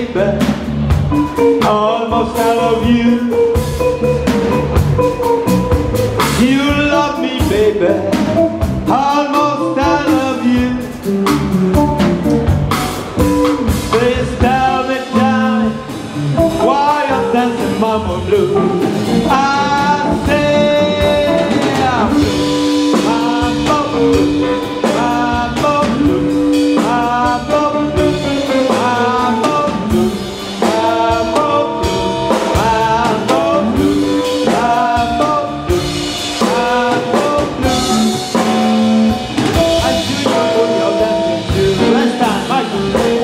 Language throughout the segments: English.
baby, almost I love you. You love me, baby, almost I love you. Please tell me, why I'm dancing mambo blues. I say I'm blue, mambo blue, mambo blue, mambo blue, mambo blue, mambo blue, mambo blue, mambo blue, mambo blue. I do know what you're dancing to. Last time, Michael.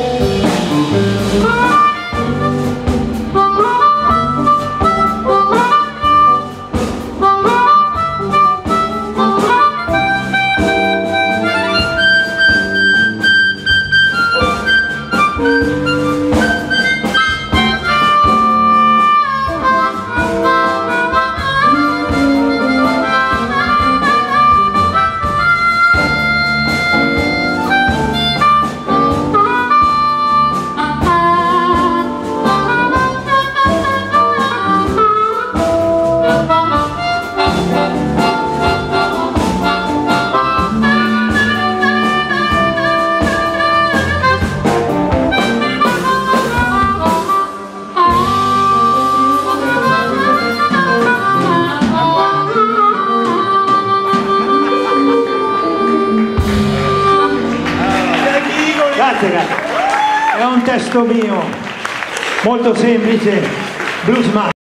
Grazie, è un testo mio, molto semplice, blues man.